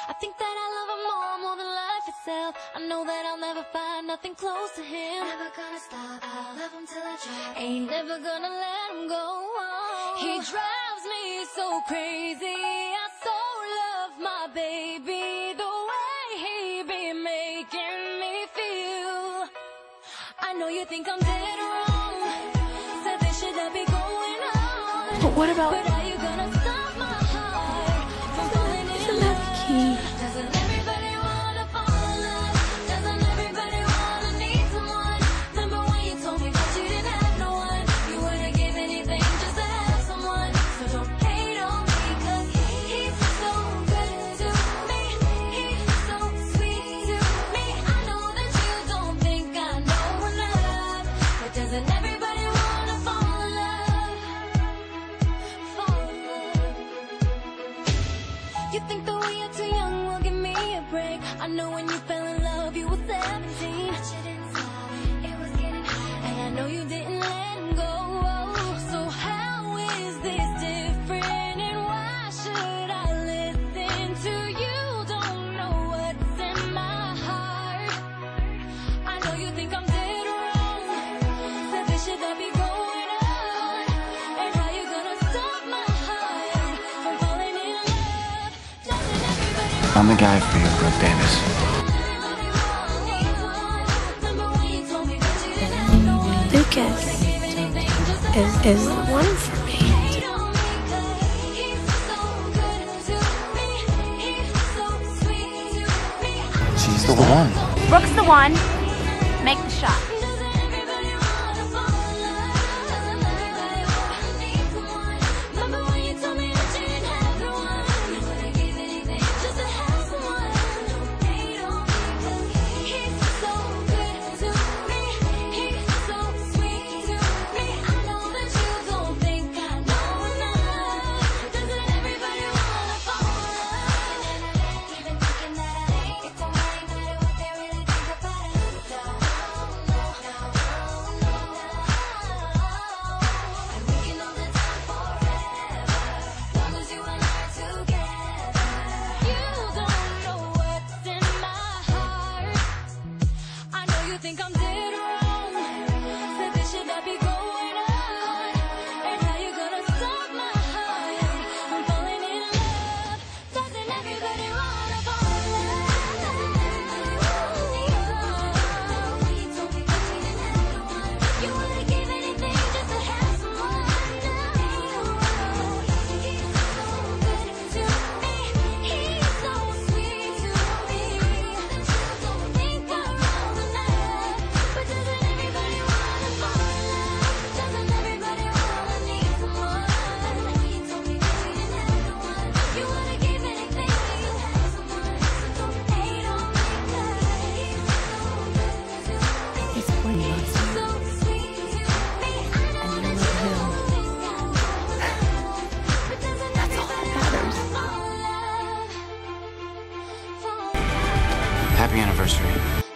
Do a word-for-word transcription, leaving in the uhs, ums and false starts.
I think that I love him more, more than life itself. I know that I'll never find nothing close to him. Never gonna stop, I'll love him till I drop. Ain't never gonna let him go. He drives me so crazy. I so love my baby, the way he be making me feel. I know you think I'm dead wrong, said this should not be going on. But what about... But are you gonna stop my heart from falling in love? Key. Doesn't everybody wanna fall in love? Doesn't everybody wanna need someone? Remember when you told me that you didn't have no one? You wouldn't give anything just to have someone. So don't hate on me, cause he's so good to me. He's so sweet to me. I know that you don't think I know enough, but doesn't everybody wanna fall in love? Fall in love. You think that we are too young, well give me a break. I know when you fell in love you were seventeen, but you didn't stop, it was getting hot. And I know you didn't let him go. So how is this different, and why should I listen to you? Don't know what's in my heart. I know you think I'm dead wrong, said this should not be going on. And how you gonna stop my heart from falling in love? Doesn't everybody I'm the guy for you, Brooke Davis. Lucas is, is the one for me. She's the one. Brooke's the one. Make the shot. Think I'm dead wrong, said this should not be going on. And how you gonna stop my heart from falling in love? Doesn't everybody wanna fall in love? Doesn't everybody wanna need someone? You told me that you didn't have no one. You would've gave anything just to have someone. He's so good to me. He's so sweet to me. That you don't think I'm wrong enough. But doesn't everybody wanna fall in love? Doesn't everybody wanna need someone? You told me that you didn't have no one. You would've gave anything to have someone. So don't hate on me, 'cause he's so good to me. He's playing He's us. so sweet to me. I know that you don't think I know enough. But doesn't everybody wanna fall in love? Fall in love. Happy anniversary.